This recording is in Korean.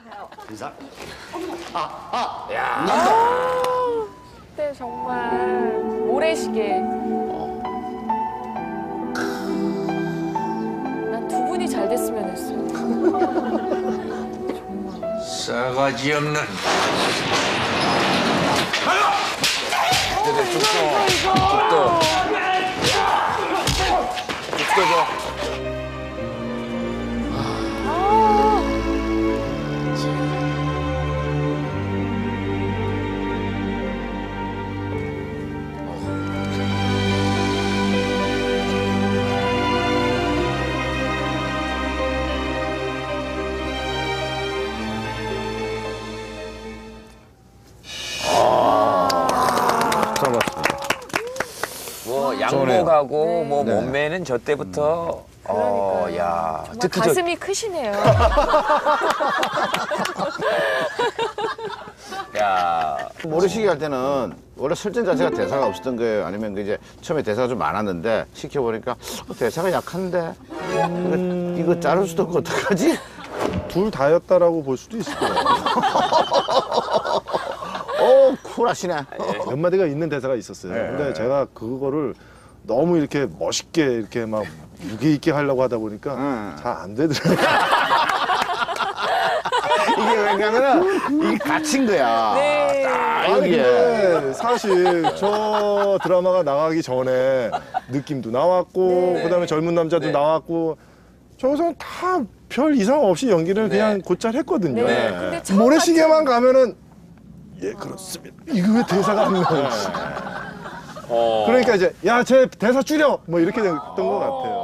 인사. 네, 정말 모래시계. 난 두 분이 잘 됐으면 했어. 싸가지 없는. 뭐 양복하고 네. 뭐 몸매는 저 때부터 야 정말 특히 가슴이 크시네요. 야 모래시계 할 때는 원래 설정 자체가 대사가 없었던 거예요? 아니면 그 이제 처음에 대사가 좀 많았는데 시켜보니까 대사가 약한데 이거 자를 수도 없고 어떡하지? 둘 다였다라고 볼 수도 있을 거예요. 쿨하시네. 몇 마디가 있는 대사가 있었어요. 근데 제가 그거를 너무 이렇게 멋있게 이렇게 막 무게 있게 하려고 하다 보니까 잘 안 되더라고요. 이게 왜냐면은 이게 갇힌 거야. 네. 아니 근데 사실 저 드라마가 나가기 전에 느낌도 나왔고 그다음에 젊은 남자도 나왔고 저기서는 다 별 이상 없이 연기를 그냥 곧잘 했거든요. 네. 근데 처음 모래시계만 가면은 예 그렇습니다. 이거 왜 대사가 안 나오지? 그러니까 이제 야 쟤 대사 줄여 뭐 이렇게 됐던 것 같아요.